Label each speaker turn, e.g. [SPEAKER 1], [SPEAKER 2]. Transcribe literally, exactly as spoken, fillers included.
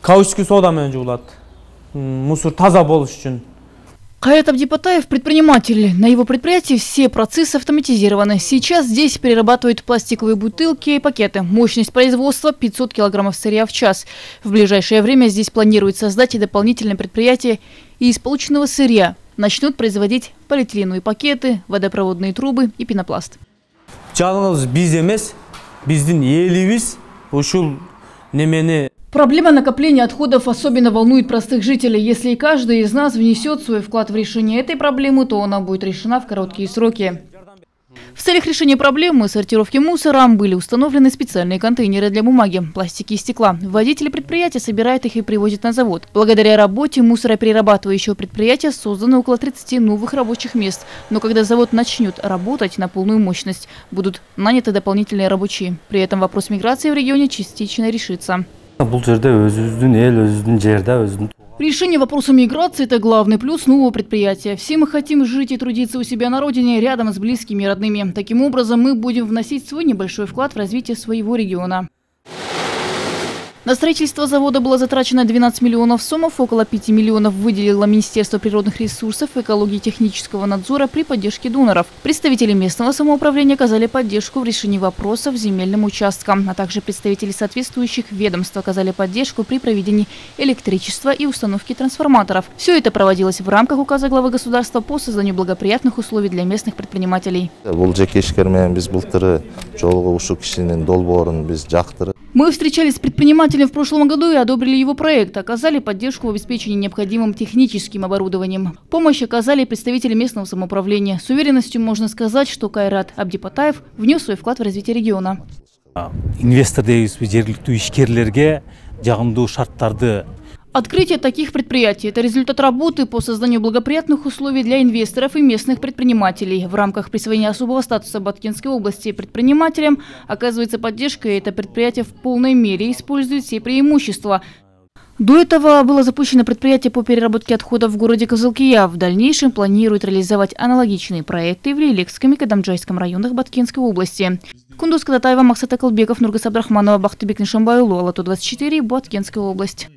[SPEAKER 1] Каучский сода менен жуулат. Мусор таза болуш үчүн.
[SPEAKER 2] Кайрат Абдипатаев – предприниматель. На его предприятии все процессы автоматизированы. Сейчас здесь перерабатывают пластиковые бутылки и пакеты. Мощность производства – пятьсот килограммов сырья в час. В ближайшее время здесь планируют создать и дополнительное предприятие, и из полученного сырья начнут производить полиэтиленовые пакеты, водопроводные трубы и пенопласт.
[SPEAKER 1] Жалгыз биз эмес, биздин элибиз ушул немени.
[SPEAKER 2] Проблема накопления отходов особенно волнует простых жителей. Если и каждый из нас внесет свой вклад в решение этой проблемы, то она будет решена в короткие сроки. В целях решения проблемы сортировки мусора были установлены специальные контейнеры для бумаги, пластики и стекла. Водители предприятия собирают их и привозят на завод. Благодаря работе мусороперерабатывающего предприятия создано около тридцати новых рабочих мест. Но когда завод начнет работать на полную мощность, будут наняты дополнительные рабочие. При этом вопрос миграции в регионе частично решится. Решение вопроса миграции – это главный плюс нового предприятия. Все мы хотим жить и трудиться у себя на родине, рядом с близкими и родными. Таким образом, мы будем вносить свой небольшой вклад в развитие своего региона. На строительство завода было затрачено двенадцать миллионов сомов, около пяти миллионов выделило Министерство природных ресурсов, экологии и технического надзора при поддержке доноров. Представители местного самоуправления оказали поддержку в решении вопросов земельным участкам, а также представители соответствующих ведомств оказали поддержку при проведении электричества и установке трансформаторов. Все это проводилось в рамках указа главы государства по созданию благоприятных условий для местных предпринимателей. Мы встречались с предпринимателем в прошлом году и одобрили его проект, оказали поддержку в обеспечении необходимым техническим оборудованием. Помощь оказали представители местного самоуправления. С уверенностью можно сказать, что Кайрат Абдипатаев внес свой вклад в развитие региона. Открытие таких предприятий – это результат работы по созданию благоприятных условий для инвесторов и местных предпринимателей. В рамках присвоения особого статуса Баткенской области предпринимателям оказывается поддержка, и это предприятие в полной мере использует все преимущества. До этого было запущено предприятие по переработке отходов в городе Кызылкия. В дальнейшем планируют реализовать аналогичные проекты в Лейлекском и Кадамджайском районах Баткенской области. Кундуз Кадатаева, Максат Акылбеков, Нургас Абдрахманова, Бахтыбек Нишамбайлу, Алату двадцать четыре, Баткенская область.